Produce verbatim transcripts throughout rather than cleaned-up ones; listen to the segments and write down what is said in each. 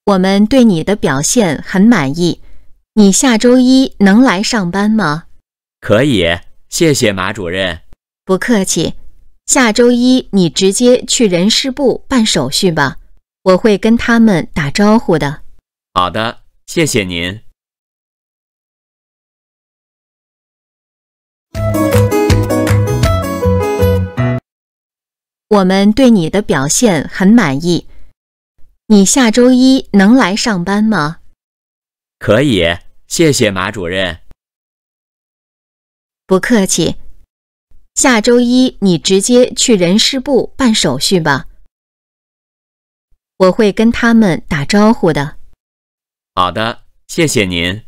我们对你的表现很满意，你下周一能来上班吗？ 可以，谢谢马主任。 不客气，下周一你直接去人事部办手续吧，我会跟他们打招呼的。 好的，谢谢您。 我们对你的表现很满意，你下周一能来上班吗？ 可以，谢谢马主任。 不客气，下周一你直接去人事部办手续吧，我会跟他们打招呼的。 好的，谢谢您。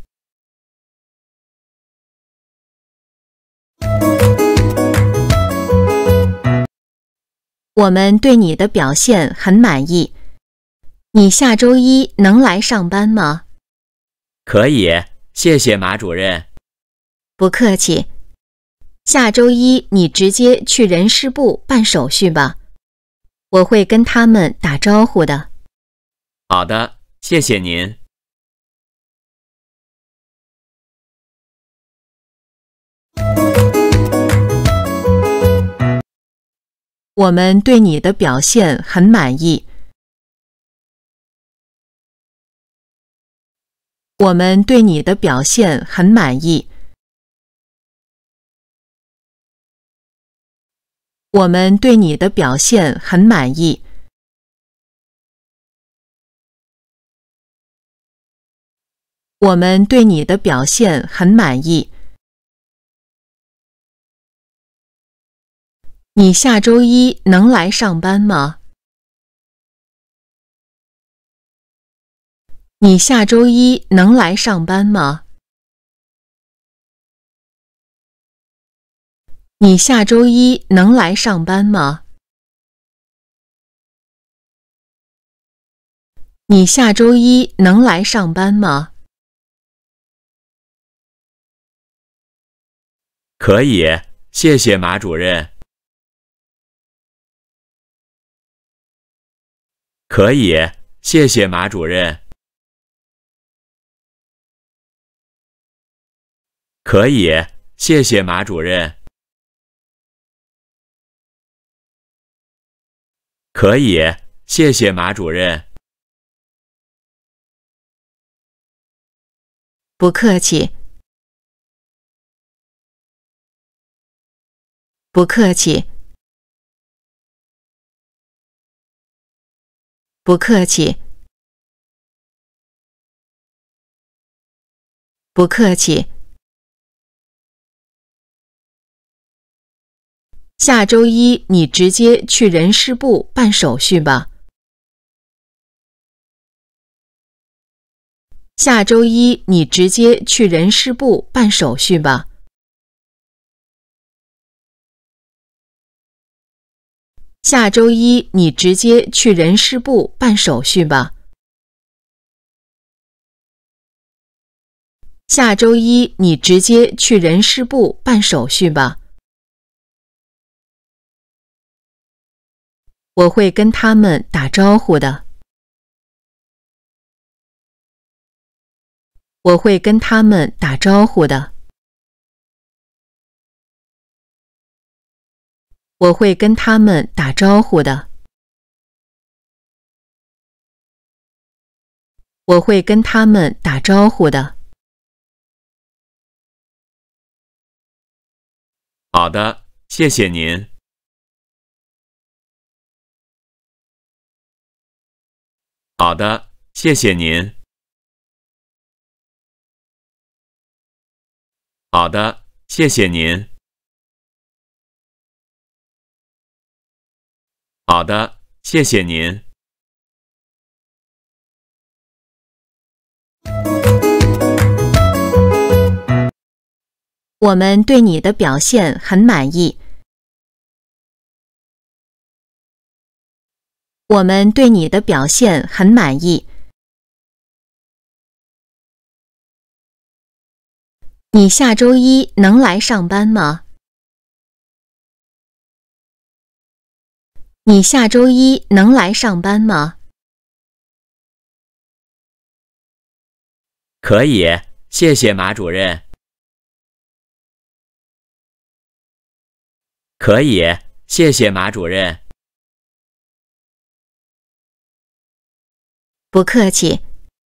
我们对你的表现很满意，你下周一能来上班吗？ 可以，谢谢马主任。 不客气，下周一你直接去人事部办手续吧，我会跟他们打招呼的。 好的，谢谢您。 我们对你的表现很满意，我们对你的表现很满意，我们对你的表现很满意。我们对你的表现很满意。你下周一能来上班吗？你下周一能来上班吗？你下周一能来上班吗？你下周一能来上班吗？ 可以，谢谢马主任。可以，谢谢马主任。可以，谢谢马主任。可以，谢谢马主任。 不客气。不客气。不客气。不客气。下周一你直接去人事部办手续吧。下周一你直接去人事部办手续吧。下周一你直接去人事部办手续吧。下周一你直接去人事部办手续吧。我会跟他们打招呼的。我会跟他们打招呼的。我会跟他们打招呼的。我会跟他们打招呼的。 好的，谢谢您。好的，谢谢您。好的，谢谢您。好的，谢谢您。 我们对你的表现很满意。我们对你的表现很满意。你下周一能来上班吗？你下周一能来上班吗？ 可以，谢谢马主任。可以，谢谢马主任。 不客气。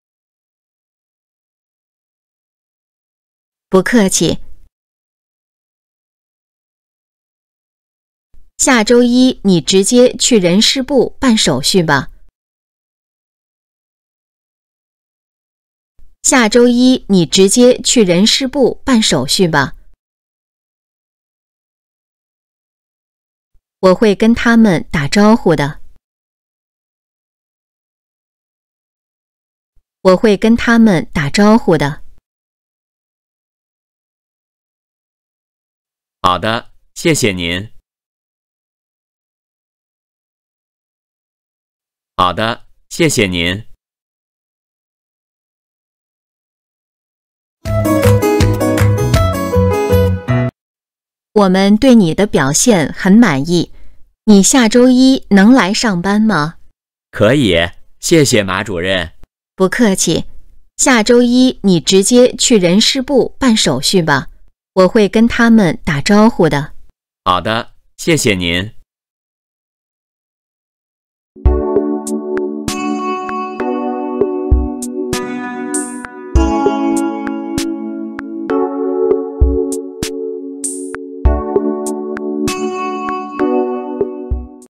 不客气。下周一你直接去人事部办手续吧。下周一你直接去人事部办手续吧。我会跟他们打招呼的。我会跟他们打招呼的。 好的，谢谢您。好的，谢谢您。 我们对你的表现很满意，你下周一能来上班吗？ 可以，谢谢马主任。 不客气。下周一你直接去人事部办手续吧，我会跟他们打招呼的。 好的，谢谢您。